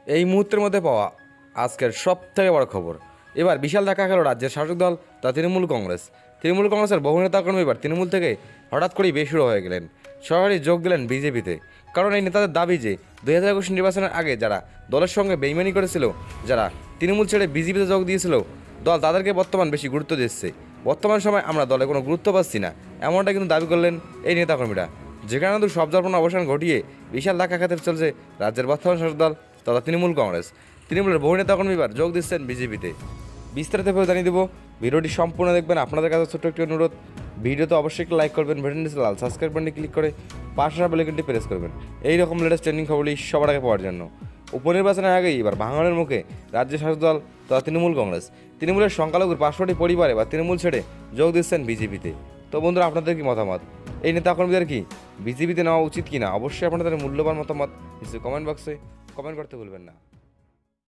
এই মুহূর্তের মধ্যে পাওয়া আজকের সবথেকে বড় খবর, এবার বিশাল ধাক্কা খেল রাজ্যের শাসক দল তা তৃণমূল কংগ্রেস। তৃণমূল কংগ্রেসের বহু নেতাকর্মী এবার তৃণমূল থেকে হঠাৎ করেই বেসুরো হয়ে গেলেন, সরাসরি যোগ দিলেন বিজেপিতে। কারণ এই নেতাদের দাবি যে 2021 নির্বাচনের আগে যারা দলের সঙ্গে বেইমানি করেছিল, যারা তৃণমূল ছেড়ে বিজেপিতে যোগ দিয়েছিল, দল তাদেরকে বর্তমান বেশি গুরুত্ব দিচ্ছে। বর্তমান সময় আমরা দলে কোনো গুরুত্ব পাচ্ছি না, এমনটা কিন্তু দাবি করলেন এই নেতাকর্মীরা। যেখানে কিন্তু সব জল্পনা অবসান ঘটিয়ে বিশাল ধাক্কা খেতে চলছে রাজ্যের বর্তমান শাসক দল তথা তৃণমূল কংগ্রেস। তৃণমূলের বহু নেতাকর্মী এবার যোগ দিচ্ছেন বিজেপিতে। বিস্তারিত ভাবে জানিয়ে দেবো, ভিডিওটি সম্পূর্ণ দেখবেন। আপনাদের কাছে ছোট্ট একটি অনুরোধ, ভিডিওতে অবশ্যই একটু লাইক করবেন, ভিডিওটি লাল সাবস্ক্রাইব বাটনে ক্লিক করে পাশে বেল আইকনটি প্রেস করবেন এই রকম লেটেস্ট ট্রেন্ডিং খবরটি সবার আগে পাওয়ার জন্য। উপনির্বাচনের আগেই এবার ভাঙনের মুখে রাজ্য শাসক দল তথা তৃণমূল কংগ্রেস। তৃণমূলের সংখ্যালঘুর 500টি পরিবারে বা তৃণমূল ছেড়ে যোগ দিচ্ছেন বিজেপিতে। তো বন্ধুরা, আপনাদের কি মতামত? এই নেতাকর্মীদের কি বিজেপিতে নেওয়া উচিত কিনা? অবশ্যই আপনাদের মূল্যবান মতামত নিশ্চয়ই কমেন্ট বক্সে কমেন্ট করতে ভুলবেন না।